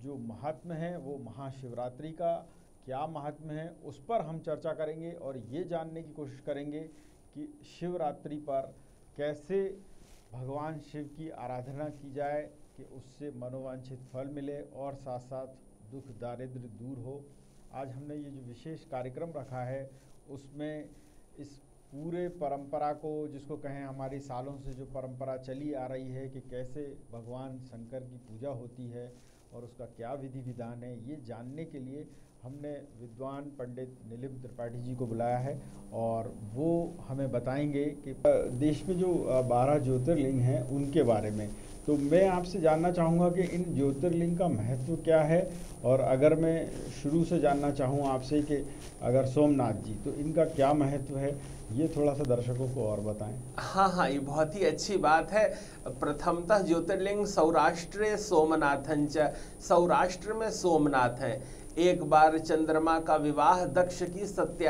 जो महात्म्य है वो महाशिवरात्रि का क्या महात्म्य है उस पर हम चर्चा करेंगे और ये जानने की कोशिश करेंगे कि शिवरात्रि पर कैसे भगवान शिव की आराधना की जाए कि उससे मनोवांछित फल मिले और साथ साथ दुख दारिद्र्य दूर हो। आज हमने ये जो विशेष कार्यक्रम रखा है उसमें इस पूरे परंपरा को, जिसको कहें हमारी सालों से जो परंपरा चली आ रही है कि कैसे भगवान शंकर की पूजा होती है और उसका क्या विधि विधान है, ये जानने के लिए हमने विद्वान पंडित नीलिम त्रिपाठी जी को बुलाया है और वो हमें बताएंगे कि देश में जो 12 ज्योतिर्लिंग हैं उनके बारे में। तो मैं आपसे जानना चाहूँगा कि इन ज्योतिर्लिंग का महत्व क्या है, और अगर मैं शुरू से जानना चाहूँ आपसे कि अगर सोमनाथ जी, तो इनका क्या महत्व है, ये थोड़ा सा दर्शकों को और बताएं। हाँ, ये बहुत ही अच्छी बात है। प्रथमतः ज्योतिर्लिंग सौराष्ट्रे सोमनाथंच, सौराष्ट्र में सोमनाथ है। एक बार चंद्रमा का विवाह दक्ष की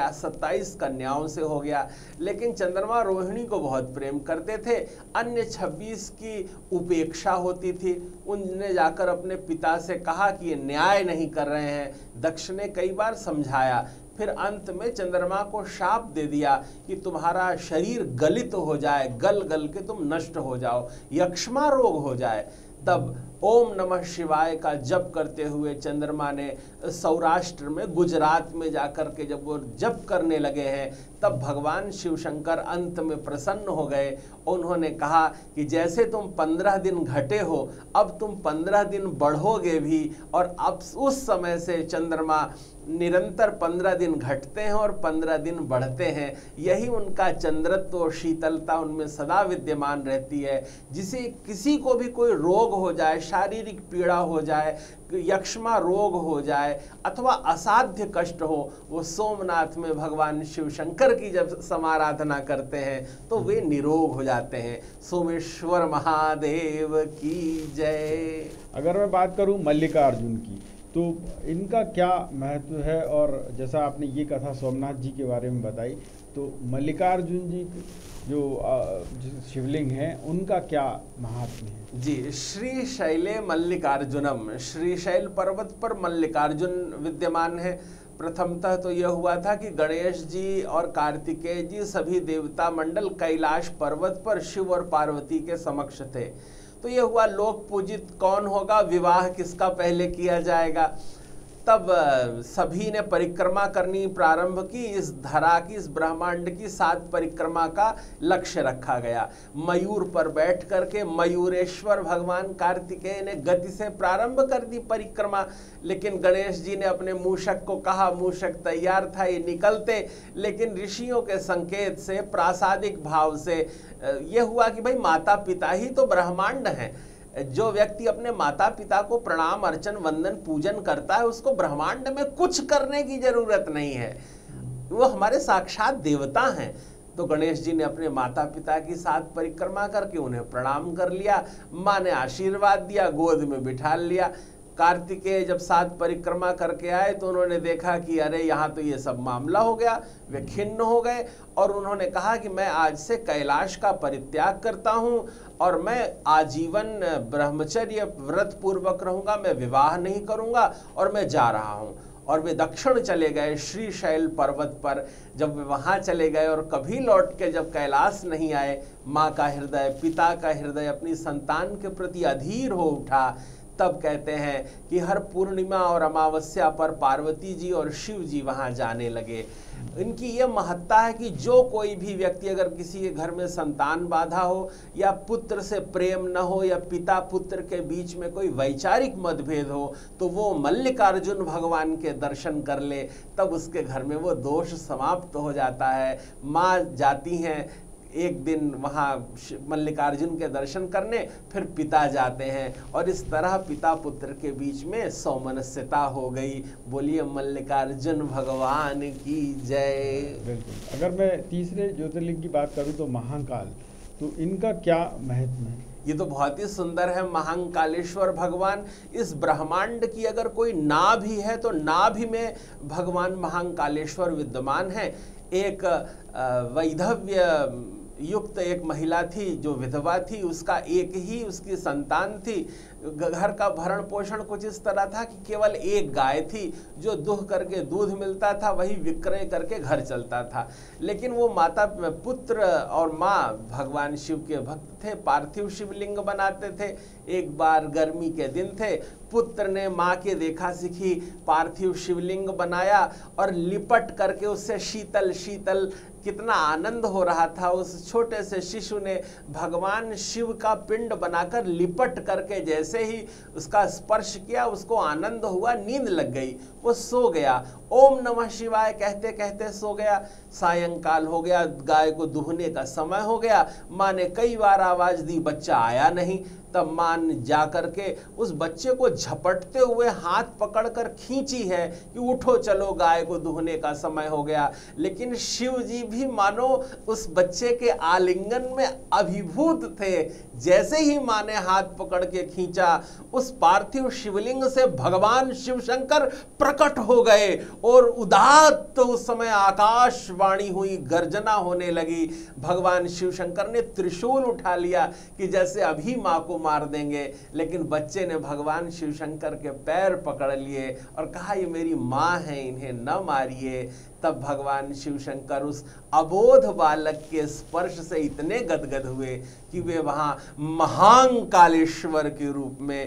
27 कन्याओं से हो गया, लेकिन चंद्रमा रोहिणी को बहुत प्रेम करते थे। अन्य 26 की उपेक्षा होती थी। उनने जाकर अपने पिता से कहा कि ये न्याय नहीं कर रहे हैं। दक्ष ने कई बार समझाया, फिर अंत में चंद्रमा को शाप दे दिया कि तुम्हारा शरीर गलित हो जाए, गल गल के तुम नष्ट हो जाओ, यक्ष्मा रोग हो जाए। तब ओम नमः शिवाय का जप करते हुए चंद्रमा ने सौराष्ट्र में, गुजरात में जाकर के जब वो जप करने लगे हैं, तब भगवान शिव शंकर अंत में प्रसन्न हो गए। उन्होंने कहा कि जैसे तुम 15 दिन घटे हो, अब तुम 15 दिन बढ़ोगे भी। और अब उस समय से चंद्रमा निरंतर 15 दिन घटते हैं और 15 दिन बढ़ते हैं। यही उनका चंद्रत्व और शीतलता उनमें सदा विद्यमान रहती है। जिसे किसी को भी कोई रोग हो जाए, शारीरिक पीड़ा हो जाए, यक्ष्मा रोग हो जाए अथवा असाध्य कष्ट हो, वो सोमनाथ में भगवान शिव शंकर की जब समाराधना करते हैं तो वे निरोग हो जाते हैं। सोमेश्वर महादेव की जय। अगर मैं बात करूं मल्लिकार्जुन की, तो इनका क्या महत्व है, और जैसा आपने ये कथा सोमनाथ जी के बारे में बताई, तो मल्लिकार्जुन जी जो शिवलिंग हैं उनका क्या महात्म्य है? जी, श्री शैले मल्लिकार्जुनम, श्रीशैल पर्वत पर मल्लिकार्जुन विद्यमान है। प्रथमतः तो यह हुआ था कि गणेश जी और कार्तिकेय जी सभी देवता मंडल कैलाश पर्वत पर शिव और पार्वती के समक्ष थे। तो यह हुआ लोक पूजित कौन होगा, विवाह किसका पहले किया जाएगा। तब सभी ने परिक्रमा करनी प्रारंभ की। इस धरा की, इस ब्रह्मांड की 7 परिक्रमा का लक्ष्य रखा गया। मयूर पर बैठ करके मयूरेश्वर भगवान कार्तिकेय ने गति से प्रारंभ कर दी परिक्रमा, लेकिन गणेश जी ने अपने मूषक को कहा, मूषक तैयार था, ये निकलते, लेकिन ऋषियों के संकेत से, प्रासादिक भाव से यह हुआ कि भाई माता पिता ही तो ब्रह्मांड हैं। जो व्यक्ति अपने माता पिता को प्रणाम अर्चन वंदन पूजन करता है, उसको ब्रह्मांड में कुछ करने की जरूरत नहीं है, वो हमारे साक्षात देवता हैं। तो गणेश जी ने अपने माता पिता की 7 परिक्रमा करके उन्हें प्रणाम कर लिया। माँ ने आशीर्वाद दिया, गोद में बिठा लिया। कार्तिकेय जब 7 परिक्रमा करके आए तो उन्होंने देखा कि अरे यहाँ तो ये सब मामला हो गया। वे खिन्न हो गए और उन्होंने कहा कि मैं आज से कैलाश का परित्याग करता हूँ और मैं आजीवन ब्रह्मचर्य व्रत पूर्वक रहूंगा, मैं विवाह नहीं करूंगा और मैं जा रहा हूँ। और वे दक्षिण चले गए श्रीशैल पर्वत पर। जब वे वहाँ चले गए और कभी लौट के जब कैलाश नहीं आए, माँ का हृदय, पिता का हृदय अपनी संतान के प्रति अधीर हो उठा। तब कहते हैं कि हर पूर्णिमा और अमावस्या पर पार्वती जी और शिव जी वहां जाने लगे। इनकी यह महत्ता है कि जो कोई भी व्यक्ति अगर किसी के घर में संतान बाधा हो या पुत्र से प्रेम न हो या पिता पुत्र के बीच में कोई वैचारिक मतभेद हो, तो वो मल्लिकार्जुन भगवान के दर्शन कर ले, तब उसके घर में वो दोष समाप्त हो जाता है। माँ जाती हैं एक दिन वहाँ मल्लिकार्जुन के दर्शन करने, फिर पिता जाते हैं और इस तरह पिता पुत्र के बीच में सौमनस्यता हो गई। बोलिए मल्लिकार्जुन भगवान की जय। बिल्कुल। अगर मैं तीसरे ज्योतिर्लिंग की बात करूँ तो महाकाल, तो इनका क्या महत्व है? ये तो बहुत ही सुंदर है। महाकालेश्वर भगवान, इस ब्रह्मांड की अगर कोई नाभि है तो नाभि में भगवान महाकालेश्वर विद्यमान है। एक वैधव्य युक्त एक महिला थी जो विधवा थी, उसका एक ही उसकी संतान थी। घर का भरण पोषण कुछ इस तरह था कि केवल एक गाय थी जो दुह करके दूध मिलता था, वही विक्रय करके घर चलता था। लेकिन वो माता पुत्र और माँ भगवान शिव के भक्त थे, पार्थिव शिवलिंग बनाते थे। एक बार गर्मी के दिन थे, पुत्र ने माँ के देखा सीखी पार्थिव शिवलिंग बनाया और लिपट करके उससे शीतल शीतल कितना आनंद हो रहा था। उस छोटे से शिशु ने भगवान शिव का पिंड बनाकर लिपट करके जैसे ही उसका स्पर्श किया, उसको आनंद हुआ, नींद लग गई, वो सो गया। ओम नमः शिवाय कहते कहते सो गया। सायंकाल हो गया, गाय को दूहने का समय हो गया। माँ ने कई बार आवाज दी, बच्चा आया नहीं। तब माँ ने जा करके उस बच्चे को झपटते हुए हाथ पकड़कर खींची है कि उठो चलो, गाय को दूहने का समय हो गया। लेकिन शिव जी भी मानो उस बच्चे के आलिंगन में अभिभूत थे। जैसे ही माँ ने हाथ पकड़ के खींचा, उस पार्थिव शिवलिंग से भगवान शिव शंकर प्रकट हो गए और उदात्त तो उस समय आकाशवाणी हुई, गर्जना होने लगी। भगवान शिव शंकर ने त्रिशूल उठा लिया कि जैसे अभी माँ को मार देंगे, लेकिन बच्चे ने भगवान शिव शंकर के पैर पकड़ लिए और कहा ये मेरी माँ है, इन्हें न मारिए। तब भगवान शिव शंकर उस अबोध बालक के स्पर्श से इतने गदगद हुए कि वे वहां महाकालेश्वर के रूप में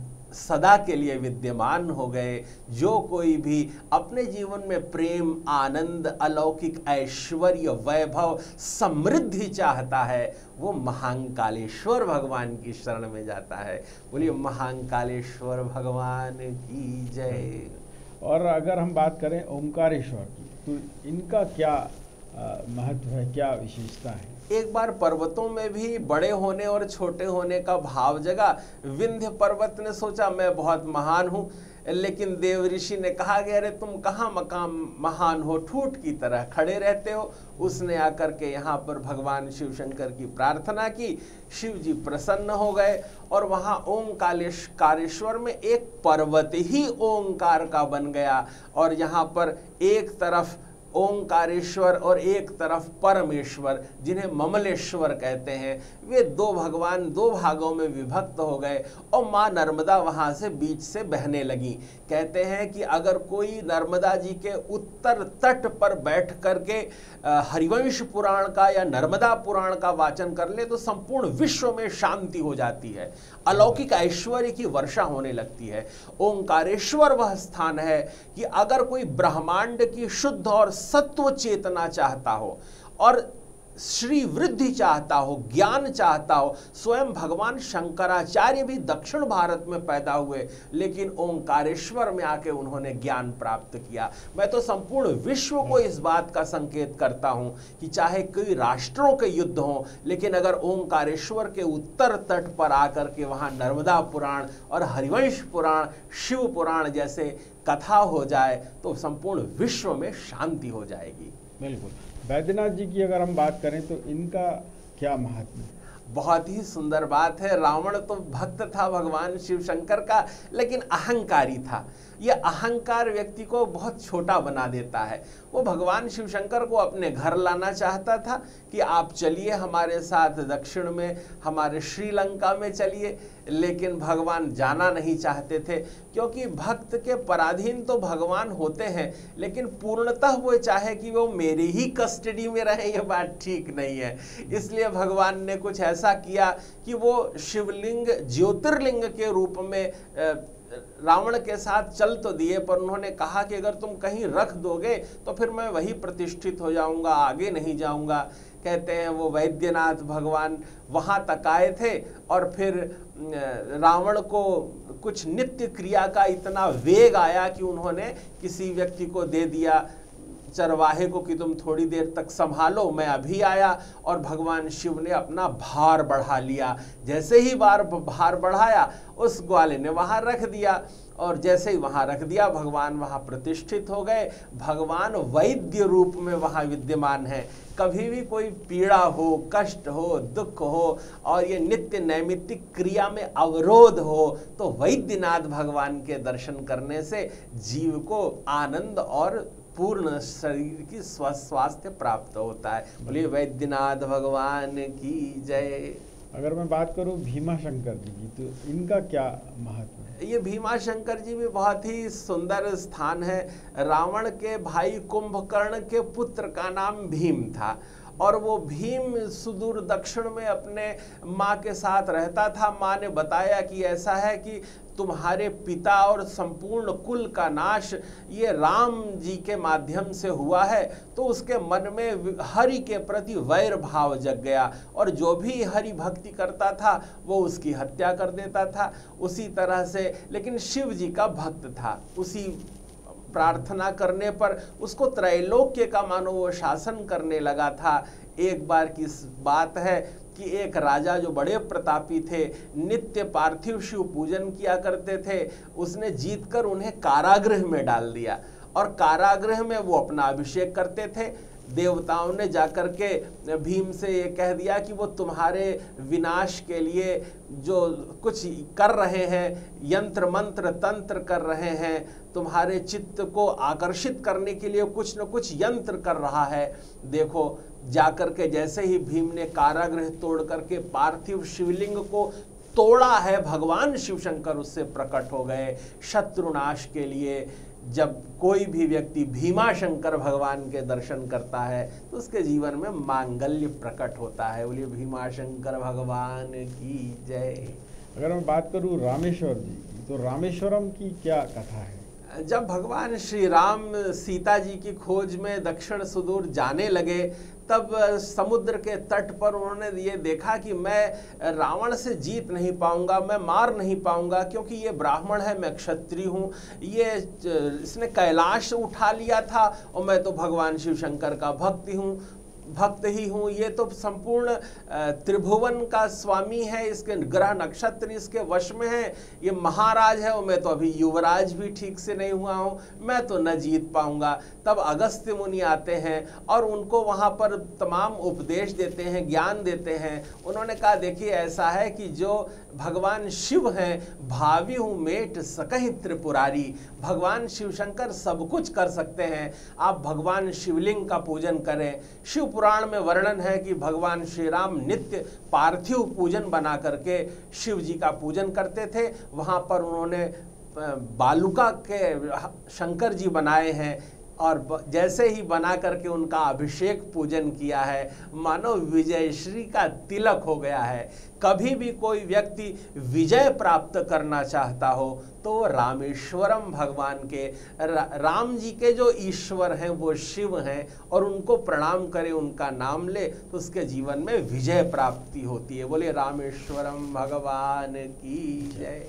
सदा के लिए विद्यमान हो गए। जो कोई भी अपने जीवन में प्रेम, आनंद, अलौकिक ऐश्वर्य, वैभव, समृद्धि चाहता है, वो महाकालेश्वर भगवान की शरण में जाता है। बोलिए महाकालेश्वर भगवान की जय। और अगर हम बात करें ओमकारेश्वर की, तो इनका क्या महत्व है, क्या विशेषता है? एक बार पर्वतों में भी बड़े होने और छोटे होने का भाव जगा। विंध्य पर्वत ने सोचा मैं बहुत महान हूँ, लेकिन देव ऋषि ने कहा कि अरे तुम कहाँ मकाम महान हो, ठूठ की तरह खड़े रहते हो। उसने आकर के यहाँ पर भगवान शिव शंकर की प्रार्थना की, शिव जी प्रसन्न हो गए और वहाँ ओमकारेश्वर में एक पर्वत ही ओंकार का बन गया। और यहाँ पर एक तरफ ओंकारेश्वर और एक तरफ परमेश्वर, जिन्हें ममलेश्वर कहते हैं, वे दो भगवान दो भागों में विभक्त हो गए और माँ नर्मदा वहाँ से बीच से बहने लगी। कहते हैं कि अगर कोई नर्मदा जी के उत्तर तट पर बैठ करके हरिवंश पुराण का या नर्मदा पुराण का वाचन कर ले तो संपूर्ण विश्व में शांति हो जाती है, अलौकिक ऐश्वर्य की वर्षा होने लगती है। ओंकारेश्वर वह स्थान है कि अगर कोई ब्रह्मांड की शुद्ध और सत्व चेतना चाहता हो और श्री वृद्धि चाहता हो, ज्ञान चाहता हो। स्वयं भगवान शंकराचार्य भी दक्षिण भारत में पैदा हुए, लेकिन ओंकारेश्वर में आके उन्होंने ज्ञान प्राप्त किया। मैं तो संपूर्ण विश्व को इस बात का संकेत करता हूं कि चाहे कई राष्ट्रों के युद्ध हों, लेकिन अगर ओंकारेश्वर के उत्तर तट पर आकर के वहां नर्मदा पुराण और हरिवंश पुराण, शिव पुराण जैसे कथा हो जाए तो संपूर्ण विश्व में शांति हो जाएगी। बिल्कुल। वैद्यनाथ जी की अगर हम बात करें तो इनका क्या महत्व है? बहुत ही सुंदर बात है। रावण तो भक्त था भगवान शिव शंकर का, लेकिन अहंकारी था। यह अहंकार व्यक्ति को बहुत छोटा बना देता है। वो भगवान शिव शंकर को अपने घर लाना चाहता था कि आप चलिए हमारे साथ दक्षिण में, हमारे श्रीलंका में चलिए, लेकिन भगवान जाना नहीं चाहते थे, क्योंकि भक्त के पराधीन तो भगवान होते हैं, लेकिन पूर्णतः वो चाहे कि वो मेरी ही कस्टडी में रहे, ये बात ठीक नहीं है। इसलिए भगवान ने कुछ ऐसा किया कि वो शिवलिंग ज्योतिर्लिंग के रूप में रावण के साथ चल तो दिए, पर उन्होंने कहा कि अगर तुम कहीं रख दोगे तो फिर मैं वही प्रतिष्ठित हो जाऊंगा, आगे नहीं जाऊंगा। कहते हैं वो वैद्यनाथ भगवान वहां तक आए थे और फिर रावण को कुछ नित्य क्रिया का इतना वेग आया कि उन्होंने किसी व्यक्ति को दे दिया, चरवाहे को, कि तुम थोड़ी देर तक संभालो, मैं अभी आया। और भगवान शिव ने अपना भार बढ़ा लिया। जैसे ही भार बढ़ाया, उस ग्वाले ने वहां रख दिया, और जैसे ही वहां रख दिया भगवान वहां प्रतिष्ठित हो गए। भगवान वैद्य रूप में वहां विद्यमान है। कभी भी कोई पीड़ा हो, कष्ट हो, दुख हो और ये नित्य नैमित्तिक क्रिया में अवरोध हो, तो वैद्यनाथ भगवान के दर्शन करने से जीव को आनंद और पूर्ण शरीर की स्वास्थ्य प्राप्त होता है। बोलिए वैद्यनाथ भगवान की जय। अगर मैं बात करूं भीमा शंकर जी की, तो इनका क्या महत्व है? ये भीमा शंकर जी भी बहुत ही सुंदर स्थान है। रावण के भाई कुंभकर्ण के पुत्र का नाम भीम था, और वो भीम सुदूर दक्षिण में अपने माँ के साथ रहता था। माँ ने बताया कि ऐसा है कि तुम्हारे पिता और संपूर्ण कुल का नाश ये राम जी के माध्यम से हुआ है। तो उसके मन में हरि के प्रति वैर भाव जग गया, और जो भी हरि भक्ति करता था वो उसकी हत्या कर देता था। उसी तरह से, लेकिन शिव जी का भक्त था, उसी प्रार्थना करने पर उसको त्रैलोक्य का मानो वो शासन करने लगा था। एक बार की बात है कि एक राजा जो बड़े प्रतापी थे, नित्य पार्थिव शिव पूजन किया करते थे, उसने जीतकर उन्हें कारागृह में डाल दिया, और कारागृह में वो अपना अभिषेक करते थे। देवताओं ने जाकर के भीम से ये कह दिया कि वो तुम्हारे विनाश के लिए जो कुछ कर रहे हैं, यंत्र मंत्र तंत्र कर रहे हैं, तुम्हारे चित्त को आकर्षित करने के लिए कुछ न कुछ यंत्र कर रहा है। देखो, जाकर के जैसे ही भीम ने कारागृह तोड़ करके पार्थिव शिवलिंग को तोड़ा है, भगवान शिव शंकर उससे प्रकट हो गए शत्रुनाश के लिए। जब कोई भी व्यक्ति भीमा शंकर भगवान के दर्शन करता है तो उसके जीवन में मांगल्य प्रकट होता है। बोलिए भीमा शंकर भगवान की जय। अगर मैं बात करूं रामेश्वर जी की, तो रामेश्वरम की क्या कथा है? जब भगवान श्री राम सीता जी की खोज में दक्षिण सुदूर जाने लगे, तब समुद्र के तट पर उन्होंने ये देखा कि मैं रावण से जीत नहीं पाऊंगा, मैं मार नहीं पाऊंगा, क्योंकि ये ब्राह्मण है, मैं क्षत्रिय हूँ, इसने कैलाश उठा लिया था, और मैं तो भगवान शिव शंकर का भक्त ही हूँ। ये तो संपूर्ण त्रिभुवन का स्वामी है, इसके ग्रह नक्षत्र इसके वश में है, ये महाराज है, और मैं तो अभी युवराज भी ठीक से नहीं हुआ हूँ, मैं तो न जीत पाऊंगा। तब अगस्त्य मुनि आते हैं और उनको वहाँ पर तमाम उपदेश देते हैं, ज्ञान देते हैं। उन्होंने कहा देखिए, ऐसा है कि जो भगवान शिव हैं, भावी हूँ मेट सकहि त्रिपुरारी, भगवान शिव शंकर सब कुछ कर सकते हैं, आप भगवान शिवलिंग का पूजन करें। शिव पुराण में वर्णन है कि भगवान श्री राम नित्य पार्थिव पूजन बना करके शिव जी का पूजन करते थे। वहाँ पर उन्होंने बालुका के शंकर जी बनाए हैं, और जैसे ही बना करके उनका अभिषेक पूजन किया है, मानो विजयश्री का तिलक हो गया है। कभी भी कोई व्यक्ति विजय प्राप्त करना चाहता हो तो रामेश्वरम भगवान के, राम जी के जो ईश्वर हैं वो शिव हैं, और उनको प्रणाम करे, उनका नाम ले, तो उसके जीवन में विजय प्राप्ति होती है। बोले रामेश्वरम भगवान की जय।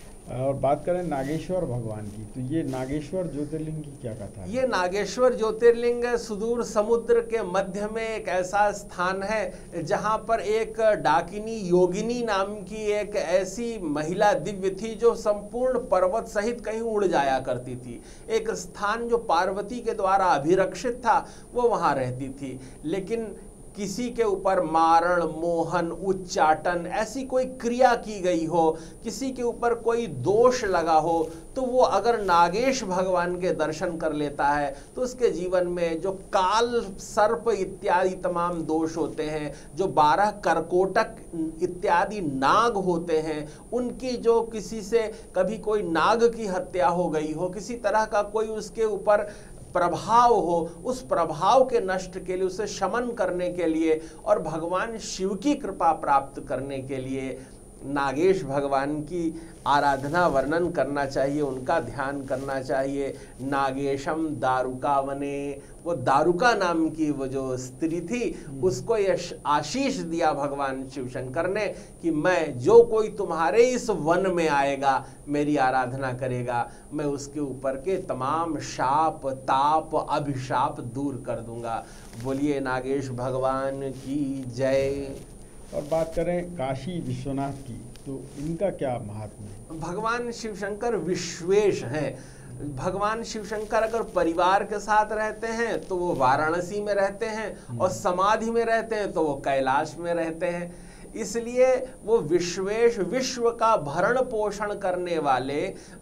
और बात करें नागेश्वर भगवान की, तो ये नागेश्वर ज्योतिर्लिंग की क्या कथा है? ये नागेश्वर ज्योतिर्लिंग सुदूर समुद्र के मध्य में एक ऐसा स्थान है जहाँ पर एक डाकिनी योगिनी नाम की एक ऐसी महिला दिव्य थी जो संपूर्ण पर्वत सहित कहीं उड़ जाया करती थी। एक स्थान जो पार्वती के द्वारा अभिरक्षित था वो वहाँ रहती थी, लेकिन किसी के ऊपर मारण, मोहन, उच्चाटन ऐसी कोई क्रिया की गई हो, किसी के ऊपर कोई दोष लगा हो, तो वो अगर नागेश भगवान के दर्शन कर लेता है तो उसके जीवन में जो काल, सर्प इत्यादि तमाम दोष होते हैं, जो 12 करकोटक इत्यादि नाग होते हैं, उनकी जो किसी से कभी कोई नाग की हत्या हो गई हो, किसी तरह का कोई उसके ऊपर प्रभाव हो, उस प्रभाव के नष्ट के लिए, उसे शमन करने के लिए और भगवान शिव की कृपा प्राप्त करने के लिए नागेश भगवान की आराधना वर्णन करना चाहिए, उनका ध्यान करना चाहिए। नागेशम दारुका वने, वो दारुका नाम की वो जो स्त्री थी, उसको यह आशीष दिया भगवान शिव शंकर ने कि मैं, जो कोई तुम्हारे इस वन में आएगा, मेरी आराधना करेगा, मैं उसके ऊपर के तमाम शाप, ताप, अभिशाप दूर कर दूंगा। बोलिए नागेश भगवान की जय। और बात करें काशी विश्वनाथ की, तो इनका क्या महात्म्य है? भगवान शिव शंकर विश्वेश हैं। भगवान शिव शंकर अगर परिवार के साथ रहते हैं तो वो वाराणसी में रहते हैं, और समाधि में रहते हैं तो वो कैलाश में रहते हैं। इसलिए वो विश्वेश, विश्व का भरण पोषण करने वाले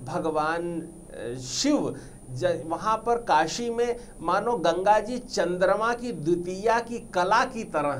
भगवान शिव वहाँ पर काशी में मानो गंगा जी चंद्रमा की द्वितीया की कला की तरह हैं,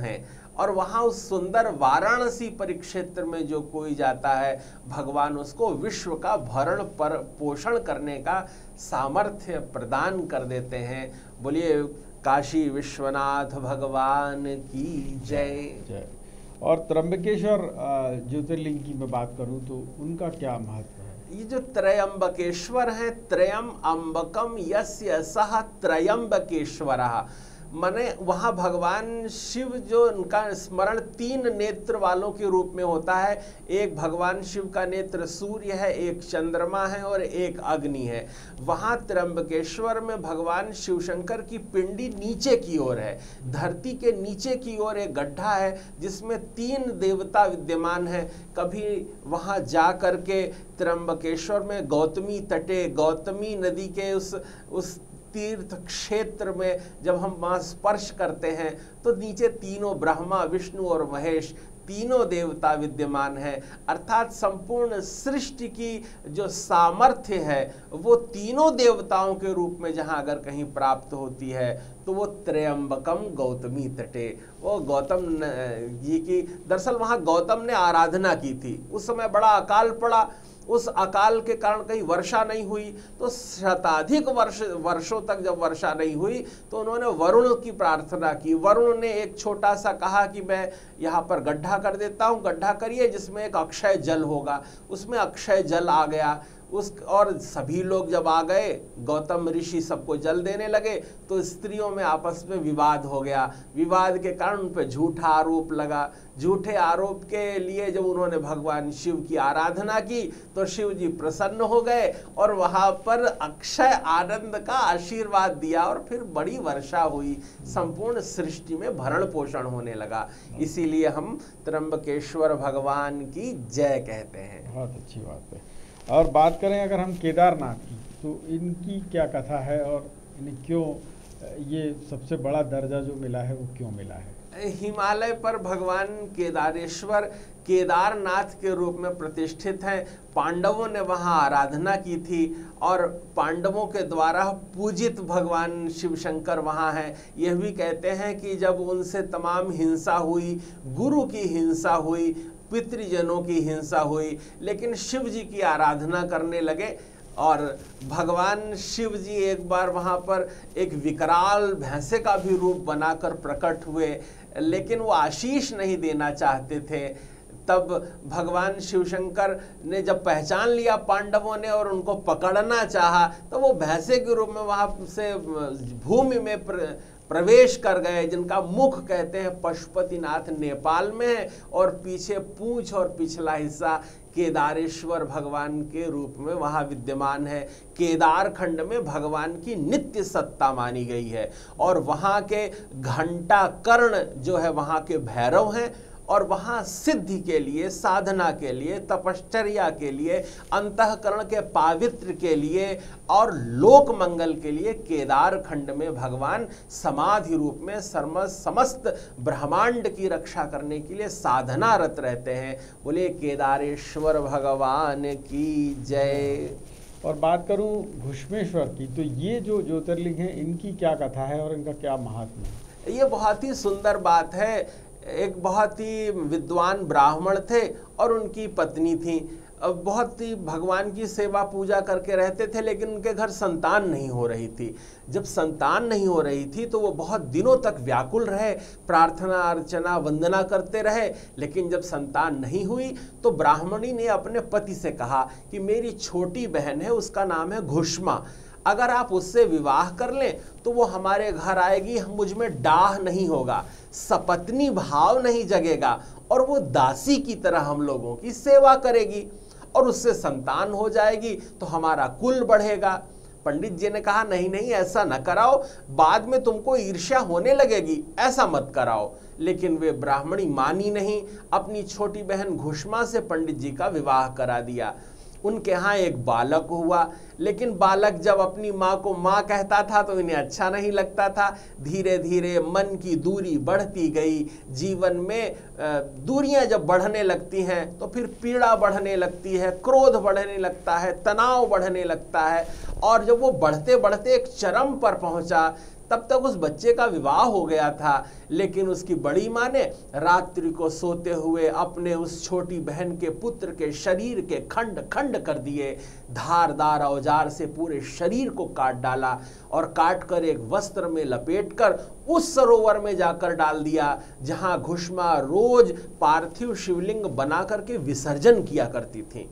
और वहाँ उस सुंदर वाराणसी परिक्षेत्र में जो कोई जाता है, भगवान उसको विश्व का भरण पर पोषण करने का सामर्थ्य प्रदान कर देते हैं। बोलिए काशी विश्वनाथ भगवान की जय। और त्र्यंबकेश्वर ज्योतिर्लिंग की मैं बात करूं तो उनका क्या महत्व है? ये जो त्रयंबकेश्वर है, त्रयम अंबकम यस्य सह त्रयंबकेश्वरः, माने वहाँ भगवान शिव जो उनका स्मरण 3 नेत्र वालों के रूप में होता है। एक भगवान शिव का नेत्र सूर्य है, एक चंद्रमा है और एक अग्नि है। वहाँ त्र्यंबकेश्वर में भगवान शिव शंकर की पिंडी नीचे की ओर है, धरती के नीचे की ओर एक गड्ढा है जिसमें 3 देवता विद्यमान है। कभी वहाँ जा करके त्र्यंबकेश्वर में गौतमी तटे, गौतमी नदी के उस तीर्थ क्षेत्र में जब हम वहाँ स्पर्श करते हैं तो नीचे तीनों ब्रह्मा विष्णु और महेश तीनों देवता विद्यमान हैं। अर्थात संपूर्ण सृष्टि की जो सामर्थ्य है वो तीनों देवताओं के रूप में जहाँ अगर कहीं प्राप्त होती है तो वो त्रयंबकम गौतमी तटे, वो गौतम जी की, दरअसल वहाँ गौतम ने आराधना की थी। उस समय बड़ा अकाल पड़ा, उस अकाल के कारण कहीं वर्षा नहीं हुई, तो शताधिक वर्षों तक जब वर्षा नहीं हुई तो उन्होंने वरुण की प्रार्थना की। वरुण ने एक छोटा सा कहा कि मैं यहाँ पर गड्ढा कर देता हूँ, गड्ढा करिए जिसमें एक अक्षय जल होगा। उसमें अक्षय जल आ गया और सभी लोग जब आ गए, गौतम ऋषि सबको जल देने लगे तो स्त्रियों में आपस में विवाद हो गया। विवाद के कारण उन पर झूठा आरोप लगा। झूठे आरोप के लिए जब उन्होंने भगवान शिव की आराधना की तो शिव जी प्रसन्न हो गए और वहाँ पर अक्षय आनंद का आशीर्वाद दिया और फिर बड़ी वर्षा हुई, संपूर्ण सृष्टि में भरण पोषण होने लगा। इसीलिए हम त्र्यंबकेश्वर भगवान की जय कहते हैं। बहुत अच्छी बात है। और बात करें अगर हम केदारनाथ की, तो इनकी क्या कथा है और इन्हें क्यों ये सबसे बड़ा दर्जा जो मिला है वो क्यों मिला है? हिमालय पर भगवान केदारेश्वर केदारनाथ के रूप में प्रतिष्ठित हैं। पांडवों ने वहां आराधना की थी और पांडवों के द्वारा पूजित भगवान शिव शंकर वहां हैं। यह भी कहते हैं कि जब उनसे तमाम हिंसा हुई, गुरु की हिंसा हुई, पितृजनों की हिंसा हुई, लेकिन शिव जी की आराधना करने लगे और भगवान शिव जी एक बार वहाँ पर एक विकराल भैंसे का भी रूप बनाकर प्रकट हुए, लेकिन वो आशीष नहीं देना चाहते थे। तब भगवान शिव शंकर ने जब पहचान लिया पांडवों ने और उनको पकड़ना चाहा तो वो भैंसे के रूप में वहाँ से भूमि में प्रवेश कर गए, जिनका मुख कहते हैं पशुपतिनाथ नेपाल में है और पीछे पूंछ और पिछला हिस्सा केदारेश्वर भगवान के रूप में वहाँ विद्यमान है। केदार खंड में भगवान की नित्य सत्ता मानी गई है और वहाँ के घंटा कर्ण जो है वहाँ के भैरव हैं और वहाँ सिद्धि के लिए, साधना के लिए, तपश्चर्या के लिए, अंतःकरण के पावित्र के लिए और लोक मंगल के लिए केदार खंड में भगवान समाधि रूप में समस्त ब्रह्मांड की रक्षा करने के लिए साधनारत रहते हैं। बोले केदारेश्वर भगवान की जय। और बात करूं घुश्मेश्वर की, तो ये जो ज्योतिर्लिंग है इनकी क्या कथा है और इनका क्या महात्म्य है? ये बहुत ही सुंदर बात है। एक बहुत ही विद्वान ब्राह्मण थे और उनकी पत्नी थी। बहुत ही भगवान की सेवा पूजा करके रहते थे, लेकिन उनके घर संतान नहीं हो रही थी। जब संतान नहीं हो रही थी तो वो बहुत दिनों तक व्याकुल रहे, प्रार्थना अर्चना वंदना करते रहे, लेकिन जब संतान नहीं हुई तो ब्राह्मणी ने अपने पति से कहा कि मेरी छोटी बहन है, उसका नाम है घुष्मा, अगर आप उससे विवाह कर लें तो वो हमारे घर आएगी, मुझ में डाह नहीं होगा, सपत्नी भाव नहीं जगेगा और वो दासी की तरह हम लोगों की सेवा करेगी और उससे संतान हो जाएगी तो हमारा कुल बढ़ेगा। पंडित जी ने कहा नहीं नहीं, ऐसा न कराओ, बाद में तुमको ईर्ष्या होने लगेगी, ऐसा मत कराओ। लेकिन वे ब्राह्मणी मानी नहीं, अपनी छोटी बहन घुष्मा से पंडित जी का विवाह करा दिया। उनके यहाँ एक बालक हुआ, लेकिन बालक जब अपनी माँ को माँ कहता था तो इन्हें अच्छा नहीं लगता था। धीरे धीरे मन की दूरी बढ़ती गई। जीवन में दूरियां जब बढ़ने लगती हैं तो फिर पीड़ा बढ़ने लगती है, क्रोध बढ़ने लगता है, तनाव बढ़ने लगता है और जब वो बढ़ते बढ़ते एक चरम पर पहुंचा तब तक उस बच्चे का विवाह हो गया था, लेकिन उसकी बड़ी माँ ने रात्रि को सोते हुए अपने उस छोटी बहन के पुत्र के शरीर के खंड खंड कर दिए, धारदार औजार से पूरे शरीर को काट डाला और काट कर एक वस्त्र में लपेटकर उस सरोवर में जाकर डाल दिया जहां घुष्मा रोज पार्थिव शिवलिंग बना करके विसर्जन किया करती थी।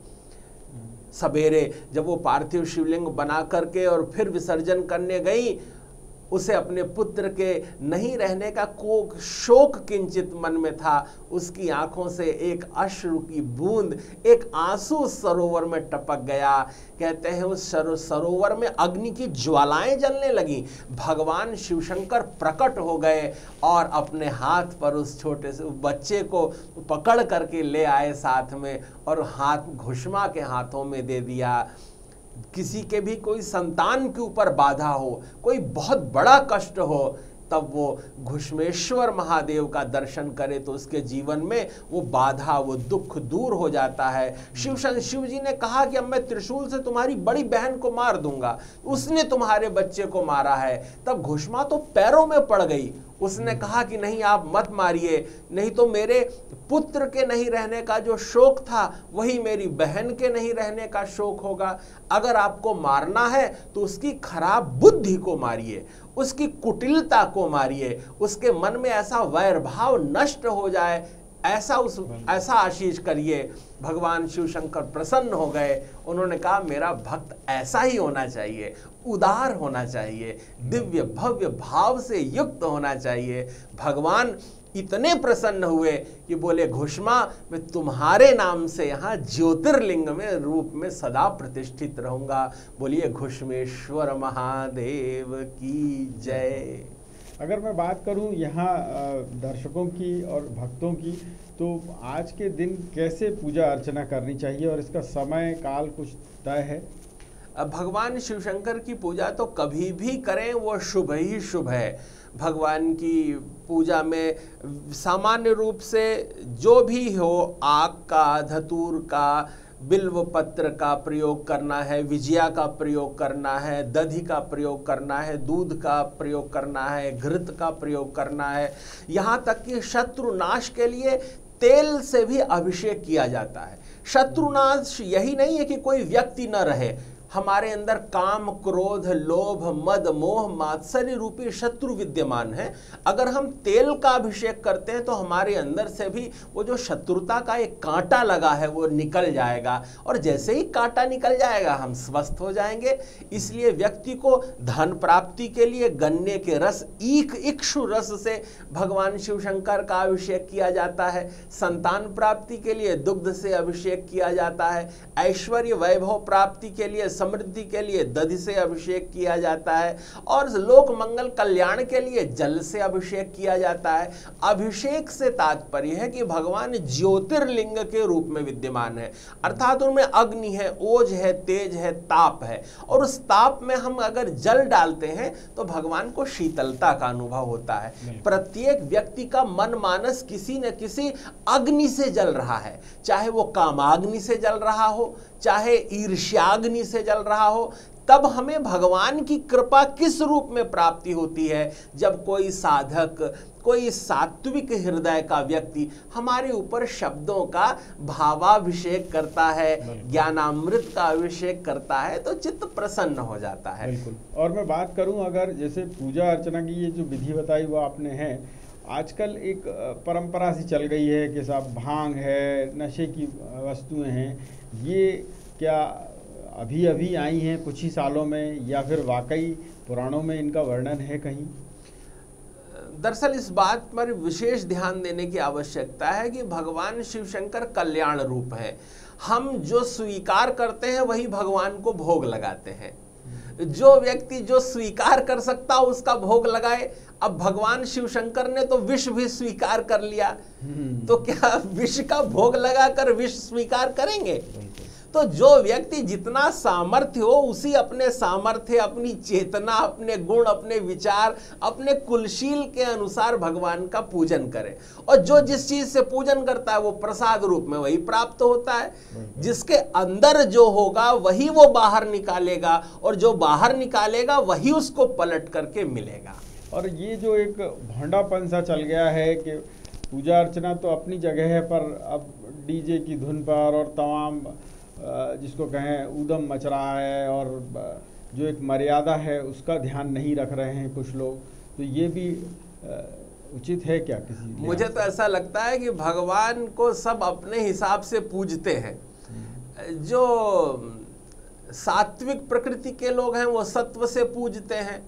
सवेरे जब वो पार्थिव शिवलिंग बना करके और फिर विसर्जन करने गई, उसे अपने पुत्र के नहीं रहने का शोक किंचित मन में था। उसकी आंखों से एक अश्रु की बूंद, एक आंसू सरोवर में टपक गया। कहते हैं उस सरोवर में अग्नि की ज्वालाएं जलने लगी। भगवान शिवशंकर प्रकट हो गए और अपने हाथ पर उस छोटे से बच्चे को पकड़ करके ले आए साथ में, और हाथ घुष्मा के हाथों में दे दिया। किसी के भी कोई संतान के ऊपर बाधा हो, कोई बहुत बड़ा कष्ट हो, तब वो घुष्मेश्वर महादेव का दर्शन करे तो उसके जीवन में वो बाधा, वो दुख दूर हो जाता है। शिव जी ने कहा कि अब मैं त्रिशूल से तुम्हारी बड़ी बहन को मार दूंगा, उसने तुम्हारे बच्चे को मारा है। तब घुष्मा तो पैरों में पड़ गई। उसने कहा कि नहीं, आप मत मारिए, नहीं तो मेरे पुत्र के नहीं रहने का जो शोक था वही मेरी बहन के नहीं रहने का शोक होगा। अगर आपको मारना है तो उसकी खराब बुद्धि को मारिए, उसकी कुटिलता को मारिए, उसके मन में ऐसा वैर भाव नष्ट हो जाए, ऐसा आशीष करिए। भगवान शिव शंकर प्रसन्न हो गए। उन्होंने कहा मेरा भक्त ऐसा ही होना चाहिए, उदार होना चाहिए, दिव्य भव्य भाव से युक्त होना चाहिए। भगवान इतने प्रसन्न हुए कि बोले घुष्मा, मैं तुम्हारे नाम से यहाँ ज्योतिर्लिंग में रूप में सदा प्रतिष्ठित रहूंगा। बोलिए घुष्मेश्वर महादेव की जय। अगर मैं बात करूं यहाँ दर्शकों की और भक्तों की, तो आज के दिन कैसे पूजा अर्चना करनी चाहिए और इसका समय काल कुछ तय है? भगवान शिव शंकर की पूजा तो कभी भी करें वो शुभ ही शुभ है। भगवान की पूजा में सामान्य रूप से जो भी हो, आक का, धतूर का, बिल्व पत्र का प्रयोग करना है, विजया का प्रयोग करना है, दधि का प्रयोग करना है, दूध का प्रयोग करना है, घृत का प्रयोग करना है। यहाँ तक कि शत्रुनाश के लिए तेल से भी अभिषेक किया जाता है। शत्रुनाश यही नहीं है कि कोई व्यक्ति न रहे, हमारे अंदर काम, क्रोध, लोभ, मद, मोह, मात्सर्य रूपी शत्रु विद्यमान है। अगर हम तेल का अभिषेक करते हैं तो हमारे अंदर से भी वो जो शत्रुता का एक कांटा लगा है वो निकल जाएगा, और जैसे ही कांटा निकल जाएगा हम स्वस्थ हो जाएंगे। इसलिए व्यक्ति को धन प्राप्ति के लिए गन्ने के रस, इक्षु रस से भगवान शिव शंकर का अभिषेक किया जाता है। संतान प्राप्ति के लिए दुग्ध से अभिषेक किया जाता है। ऐश्वर्य वैभव प्राप्ति के लिए, समृद्धि के लिए दधि से अभिषेक किया जाता है, और लोक मंगल कल्याण के लिए जल से अभिषेक किया जाता है। अभिषेक से तात्पर्य है कि भगवान ज्योतिर्लिंग के रूप में विद्यमान है, अर्थात उनमें अग्नि है, ओज है, तेज है, ताप है, और उस ताप में हम अगर जल डालते हैं तो भगवान को शीतलता का अनुभव होता है। प्रत्येक व्यक्ति का मन मानस किसी न किसी अग्नि से जल रहा है, चाहे वो कामाग्नि से जल रहा हो, चाहे ईर्ष्याग्नि से जल रहा हो। तब हमें भगवान की कृपा किस रूप में प्राप्ति होती है? जब कोई साधक, कोई सात्विक हृदय का व्यक्ति हमारे ऊपर शब्दों का भावाभिषेक करता है, ज्ञानामृत का अभिषेक करता है, तो चित्त प्रसन्न हो जाता है। बिल्कुल। और मैं बात करूं अगर जैसे पूजा अर्चना की ये जो विधि बताई वो आपने है, आजकल एक परंपरा सी चल गई है कि साहब भांग है, नशे की वस्तुएं हैं, ये क्या अभी अभी आई हैं कुछ ही सालों में, या फिर वाकई पुराणों में इनका वर्णन है कहीं? दरअसल इस बात पर विशेष ध्यान देने की आवश्यकता है कि भगवान शिव शंकर कल्याण रूप है। हम जो स्वीकार करते हैं वही भगवान को भोग लगाते हैं। जो व्यक्ति जो स्वीकार कर सकता उसका भोग लगाए। अब भगवान शिव शंकर ने तो विष भी स्वीकार कर लिया, तो क्या विष का भोग लगाकर विष स्वीकार करेंगे? तो जो व्यक्ति जितना सामर्थ्य हो उसी अपने सामर्थ्य, अपनी चेतना, अपने गुण, अपने विचार, अपने कुलशील के अनुसार भगवान का पूजन करे, और जो जिस चीज से पूजन करता है वो प्रसाद रूप में वही प्राप्त होता है। जिसके अंदर जो होगा वही वो बाहर निकालेगा, और जो बाहर निकालेगा वही उसको पलट करके मिलेगा। और ये जो एक भोंडापन सा चल गया है कि पूजा अर्चना तो अपनी जगह है, पर अब डीजे की धुन पर और तमाम जिसको कहें ऊधम मच रहा है, और जो एक मर्यादा है उसका ध्यान नहीं रख रहे हैं कुछ लोग। तो ये भी उचित है क्या किसी? मुझे तो ऐसा लगता है कि भगवान को सब अपने हिसाब से पूजते हैं। जो सात्विक प्रकृति के लोग हैं वो सत्व से पूजते हैं,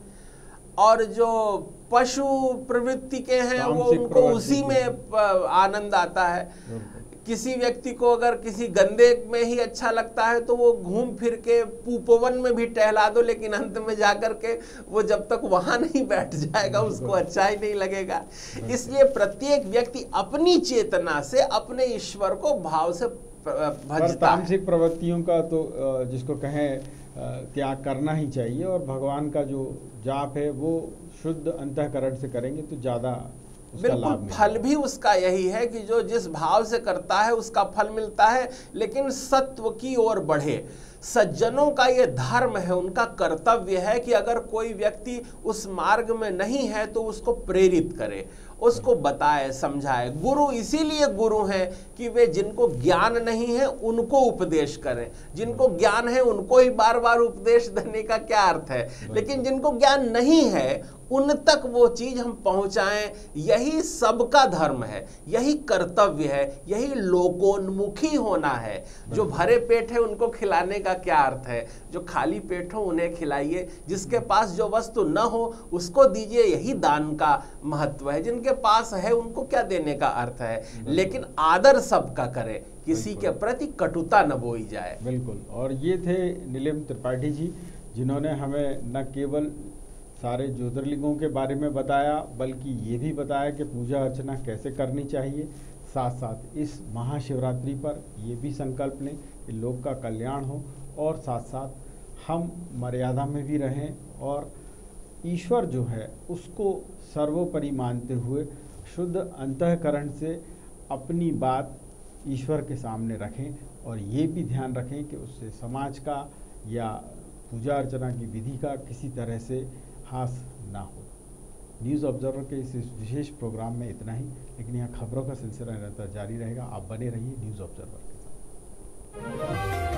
और जो पशु प्रवृत्ति के हैं वो उनको उसी में आनंद आता है। किसी व्यक्ति को अगर किसी गंदे में ही अच्छा लगता है तो वो घूम फिर के उपवन में भी टहला दो, लेकिन अंत में जाकर के वो जब तक वहां नहीं बैठ जाएगा उसको अच्छा ही नहीं लगेगा। इसलिए प्रत्येक व्यक्ति अपनी चेतना से अपने ईश्वर को भाव से भजता तामसिक प्रवृत्तियों का तो जिसको कहें त्याग करना ही चाहिए, और भगवान का जो जाप है वो शुद्ध अंतःकरण से करेंगे तो ज़्यादा बिल्कुल फल भी उसका यही है कि जो जिस भाव से करता है उसका फल मिलता है, लेकिन सत्व की ओर बढ़े। सज्जनों का ये धर्म है, उनका कर्तव्य है कि अगर कोई व्यक्ति उस मार्ग में नहीं है तो उसको प्रेरित करे, उसको बताए, समझाए। गुरु इसीलिए गुरु हैं कि वे जिनको ज्ञान नहीं है उनको उपदेश करें, जिनको ज्ञान है उनको ही बार बार उपदेश देने का क्या अर्थ है। लेकिन जिनको ज्ञान नहीं है उन तक वो चीज हम पहुंचाएं, यही सबका धर्म है, यही कर्तव्य है, यही लोकोन्मुखी होना है। जो भरे पेट है उनको खिलाने का क्या अर्थ है, जो खाली पेट हो उन्हें खिलाइए, जिसके पास जो वस्तु न हो उसको दीजिए, यही दान का महत्व है। जिनके पास है उनको क्या देने का अर्थ है, लेकिन आदर सबका करें, किसी के प्रति कटुता न बोई जाए। बिल्कुल। और ये थे नीलिम त्रिपाठी जी, जिन्होंने हमें न केवल सारे ज्योतिर्लिंगों के बारे में बताया, बल्कि ये भी बताया कि पूजा अर्चना कैसे करनी चाहिए। साथ साथ इस महाशिवरात्रि पर ये भी संकल्प लें कि लोक का कल्याण हो, और साथ साथ हम मर्यादा में भी रहें, और ईश्वर जो है उसको सर्वोपरि मानते हुए शुद्ध अंतःकरण से अपनी बात ईश्वर के सामने रखें, और ये भी ध्यान रखें कि उससे समाज का या पूजा अर्चना की विधि का किसी तरह से हास ना हो। न्यूज़ ऑब्जर्वर के इस विशेष प्रोग्राम में इतना ही, लेकिन यहाँ खबरों का सिलसिला निरंतर जारी रहेगा। आप बने रहिए न्यूज़ ऑब्जर्वर के साथ।